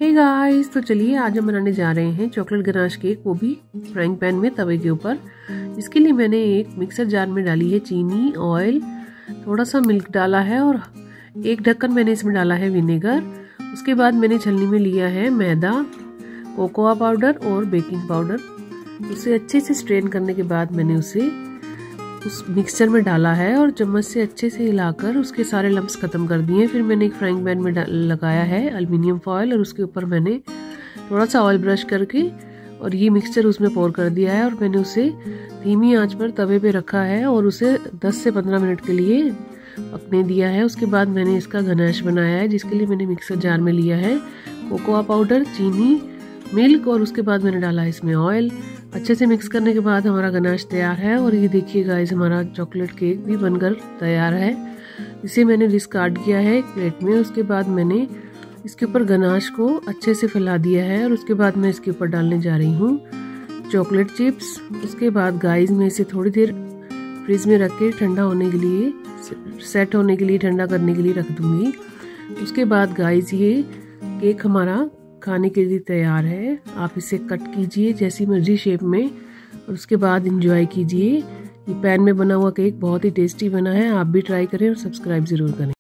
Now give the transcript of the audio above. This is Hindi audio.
हे गाइस, तो चलिए आज हम बनाने जा रहे हैं चॉकलेट गनाश केक, वो भी फ्राइंग पैन में तवे के ऊपर। इसके लिए मैंने एक मिक्सर जार में डाली है चीनी, ऑयल, थोड़ा सा मिल्क डाला है और एक ढक्कन मैंने इसमें डाला है विनेगर। उसके बाद मैंने छलनी में लिया है मैदा, कोकोआ पाउडर और बेकिंग पाउडर। उसे अच्छे से स्ट्रेन करने के बाद मैंने उसे उस मिक्सचर में डाला है और चम्मच से अच्छे से हिलाकर उसके सारे लम्स खत्म कर दिए। फिर मैंने एक फ्राइंग पैन में लगाया है एल्युमिनियम फॉयल और उसके ऊपर मैंने थोड़ा सा ऑयल ब्रश करके और ये मिक्सचर उसमें पोर कर दिया है और मैंने उसे धीमी आंच पर तवे पे रखा है और उसे 10 से 15 मिनट के लिए पकने दिया है। उसके बाद मैंने इसका गनाश बनाया है, जिसके लिए मैंने मिक्सर जार में लिया है कोकोआ पाउडर, चीनी, मिल्क और उसके बाद मैंने डाला इसमें ऑयल। अच्छे से मिक्स करने के बाद हमारा गनाश तैयार है और ये देखिए गाइस, हमारा चॉकलेट केक भी बनकर तैयार है। इसे मैंने डिस्कार्ड किया है एक प्लेट में। उसके बाद मैंने इसके ऊपर गनाश को अच्छे से फैला दिया है और उसके बाद मैं इसके ऊपर डालने जा रही हूँ चॉकलेट चिप्स। उसके बाद गाइस मैं इसे थोड़ी देर फ्रिज में रख के ठंडा होने के लिए, सेट होने के लिए, ठंडा करने के लिए रख दूँगी। उसके बाद गाइस ये केक हमारा खाने के लिए तैयार है। आप इसे कट कीजिए जैसी मर्जी शेप में और उसके बाद एंजॉय कीजिए। ये पैन में बना हुआ केक बहुत ही टेस्टी बना है। आप भी ट्राई करें और सब्सक्राइब ज़रूर करें।